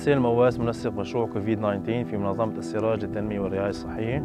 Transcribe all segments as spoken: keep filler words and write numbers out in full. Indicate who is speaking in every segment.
Speaker 1: حسين المواس، منسق مشروع كوفيد تسعة عشر في منظمة السراج للتنمية والرعاية الصحية.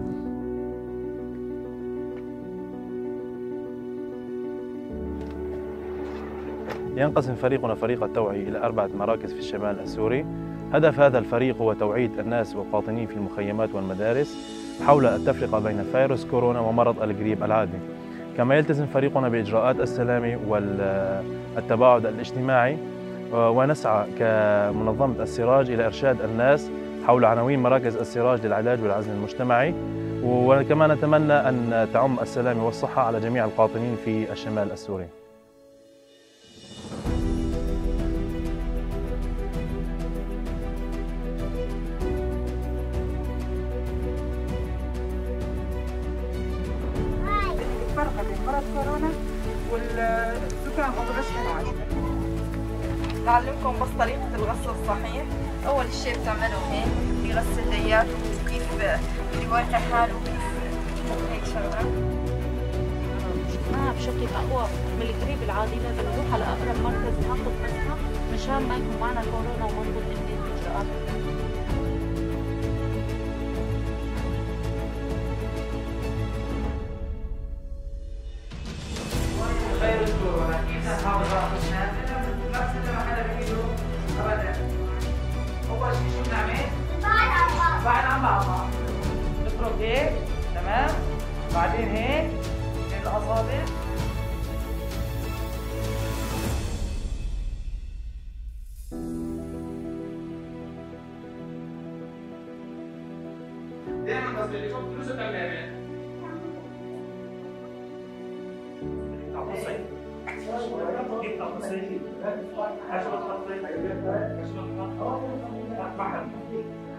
Speaker 1: ينقسم فريقنا فريق التوعية إلى أربعة مراكز في الشمال السوري. هدف هذا الفريق هو توعية الناس والقاطنين في المخيمات والمدارس حول التفرقة بين فيروس كورونا ومرض الجريب العادي. كما يلتزم فريقنا بإجراءات السلامة والتباعد الاجتماعي، ونسعى كمنظمة السراج إلى إرشاد الناس حول عناوين مراكز السراج للعلاج والعزل المجتمعي، وكما نتمنى أن تعم السلامة والصحة على جميع القاطنين في الشمال السوري.
Speaker 2: الفرق بين مرض كورونا والزكام او الرشح العادي.
Speaker 3: نعلمكم بس طريقة الغسل الصحيح. أول شيء بتعملوا هيك بيغسل يدياته وكيف بيواجه حاله وكيف هيك شغلة.
Speaker 4: معها بشكل أقوى من الجريب العادي لازم نروح على أقرب مركز ناخذ مسحة مشان ما يكون معنا كورونا ومنضبط الإجراءات.
Speaker 2: فيروس كورونا كيف نحافظ على أنفسنا؟ نفس اللي ما حدا بيعمله أبدا. أول شيء شو بنعمل؟ نبعد عن بعض. نبعد عن بعض. نفرك هيك، تمام؟ بعدين هيك بين الأصابع. دائما قصدي اللي يحط فلوسه تماما. Thank you.